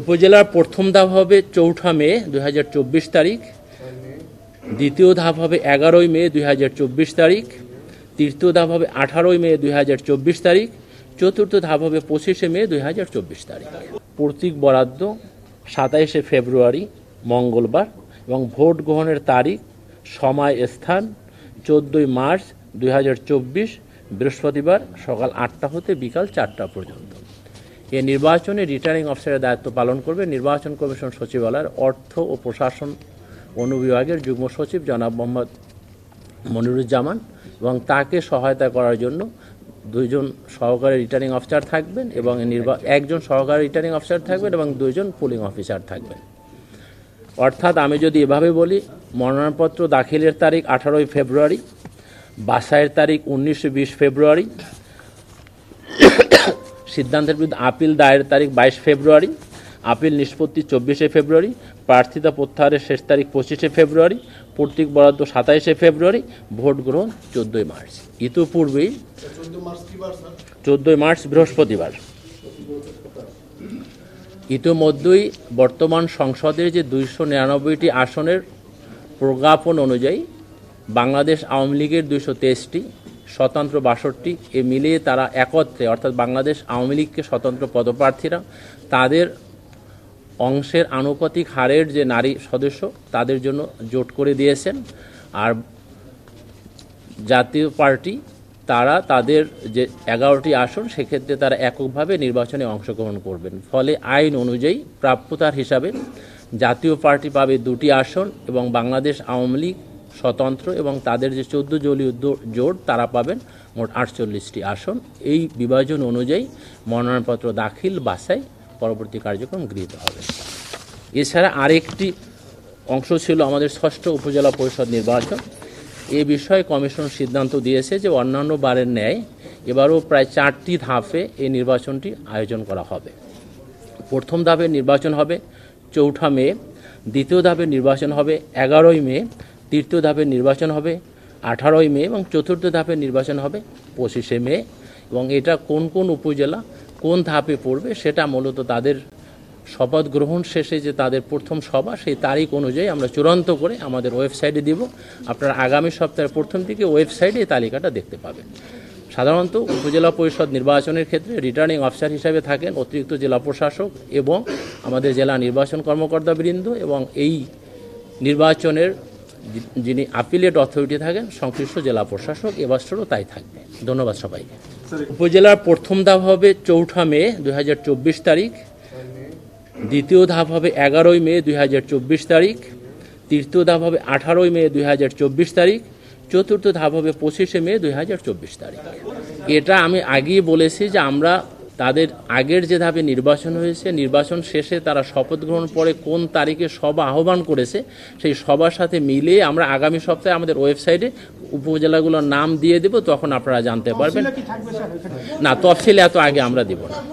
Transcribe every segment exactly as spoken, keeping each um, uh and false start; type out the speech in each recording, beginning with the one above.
উপজেলার প্রথম ধাপ হবে চৌঠা মে দুই হাজার চব্বিশ তারিখ, দ্বিতীয় ধাপ হবে এগারোই মে দুই হাজার চব্বিশ তারিখ, তৃতীয় ধাপ হবে আঠারোই মে দুই হাজার চব্বিশ তারিখ, চতুর্থ ধাপ হবে পঁচিশে মে দুই হাজার চব্বিশ তারিখ। প্রতীক বরাদ্দ সাতাইশে ফেব্রুয়ারি মঙ্গলবার এবং ভোট গ্রহণের তারিখ সময় স্থান চোদ্দোই মার্চ দুই হাজার চব্বিশ বৃহস্পতিবার সকাল আটটা হতে বিকাল চারটা পর্যন্ত। এ নির্বাচনে রিটার্নিং অফিসারের দায়িত্ব পালন করবে নির্বাচন কমিশন সচিবালয়ের অর্থ ও প্রশাসন অনুবিভাগের যুগ্ম সচিব জনাব মোহাম্মদ মনিরুজ্জামান এবং তাকে সহায়তা করার জন্য দুইজন সহকারী রিটার্নিং অফিসার থাকবেন এবং একজন সহকারী রিটার্নিং অফিসার থাকবেন এবং দুইজন পুলিং অফিসার থাকবেন। অর্থাৎ আমি যদি এভাবে বলি, মনোনয়নপত্র দাখিলের তারিখ আঠারোই ফেব্রুয়ারি, বাছাইয়ের তারিখ উনিশে বিশ ফেব্রুয়ারি, সিদ্ধান্তের বিরুদ্ধে আপিল দায়ের তারিখ বাইশ ফেব্রুয়ারি, আপিল নিষ্পত্তি চব্বিশে ফেব্রুয়ারি, প্রার্থিতা প্রত্যাহারের শেষ তারিখ পঁচিশে ফেব্রুয়ারি, প্রতীক বরাদ্দ সাতাইশে ফেব্রুয়ারি, ভোট গ্রহণ চোদ্দোই মার্চ। ইতিপূর্বেই চোদ্দোই মার্চ বৃহস্পতিবার। ইতিমধ্যেই বর্তমান সংসদের যে দুইশো নিরানব্বইটি আসনের প্রজ্ঞাপন অনুযায়ী বাংলাদেশ আওয়ামী লীগের দুইশো তেইশটি, স্বতন্ত্র বাষট্টি, এ মিলিয়ে তারা একত্রে অর্থাৎ বাংলাদেশ আওয়ামী লীগকে স্বতন্ত্র পদপ্রার্থীরা তাদের অংশের আনুপাতিক হারের যে নারী সদস্য তাদের জন্য জোট করে দিয়েছেন। আর জাতীয় পার্টি তারা তাদের যে এগারোটি আসন সেক্ষেত্রে তারা এককভাবে নির্বাচনে অংশগ্রহণ করবেন। ফলে আইন অনুযায়ী প্রাপ্যতার হিসাবে জাতীয় পার্টি পাবে দুটি আসন এবং বাংলাদেশ আওয়ামী লীগ স্বতন্ত্র এবং তাদের যে চোদ্দ দলীয় জোট তারা পাবেন মোট আটচল্লিশটি আসন। এই বিভাজন অনুযায়ী মনোনয়নপত্র দাখিল বাছাই পরবর্তী কার্যক্রম গৃহীত হবে। এছাড়া আরেকটি অংশ ছিল আমাদের ষষ্ঠ উপজেলা পরিষদ নির্বাচন। এ বিষয়ে কমিশন সিদ্ধান্ত দিয়েছে যে অন্যান্য বারের ন্যায় এবারও প্রায় চারটি ধাপে এই নির্বাচনটি আয়োজন করা হবে। প্রথম ধাপের নির্বাচন হবে চৌঠা মে, দ্বিতীয় ধাপের নির্বাচন হবে এগারোই মে, তৃতীয় ধাপের নির্বাচন হবে আঠারোই মে এবং চতুর্থ ধাপের নির্বাচন হবে পঁচিশে মে। এবং এটা কোন কোন উপজেলা কোন ধাপে পড়বে সেটা মূলত তাদের শপথ গ্রহণ শেষে যে তাদের প্রথম সভা সেই তারিখ অনুযায়ী আমরা চূড়ান্ত করে আমাদের ওয়েবসাইটে দিব। আপনারা আগামী সপ্তাহের প্রথম দিকে ওয়েবসাইটে এই তালিকাটা দেখতে পাবেন। সাধারণত উপজেলা পরিষদ নির্বাচনের ক্ষেত্রে রিটার্নিং অফিসার হিসাবে থাকেন অতিরিক্ত জেলা প্রশাসক এবং আমাদের জেলা নির্বাচন কর্মকর্তাবৃন্দ এবং এই নির্বাচনের যিনি আপিলেট অথরিটি থাকেন সংশ্লিষ্ট জেলা প্রশাসক, এবছরও তাই থাকবে। ধন্যবাদ সবাইকে। উপজেলার প্রথম ধাপ হবে চৌঠা মে দুই হাজার চব্বিশ তারিখ, দ্বিতীয় ধাপ হবে এগারোই মে দুই হাজার চব্বিশ তারিখ, তৃতীয় ধাপ হবে আঠারোই মে দুই হাজার চব্বিশ তারিখ, চতুর্থ ধাপ হবে পঁচিশে মে দুই হাজার চব্বিশ তারিখ। এটা আমি আগেই বলেছি যে আমরা তাদের আগের যে ধাপে নির্বাচন হয়েছে নির্বাচন শেষে তারা শপথ গ্রহণ পরে কোন তারিখে সভা আহ্বান করেছে সেই সবার সাথে মিলিয়ে আমরা আগামী সপ্তাহে আমাদের ওয়েবসাইটে উপজেলাগুলোর নাম দিয়ে দেব, তখন আপনারা জানতে পারবেন। না, তফসিল এত আগে আমরা দিব না।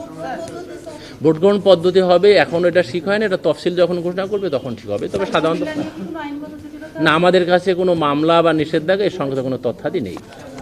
ভোট গ্রহণ পদ্ধতি হবে, এখন এটা ঠিক হয় না, এটা তফসিল যখন ঘোষণা করবে তখন ঠিক হবে। তবে সাধারণত না, আমাদের কাছে কোনো মামলা বা নিষেধাজ্ঞা এর সঙ্গে কোনো তথ্যাদি নেই।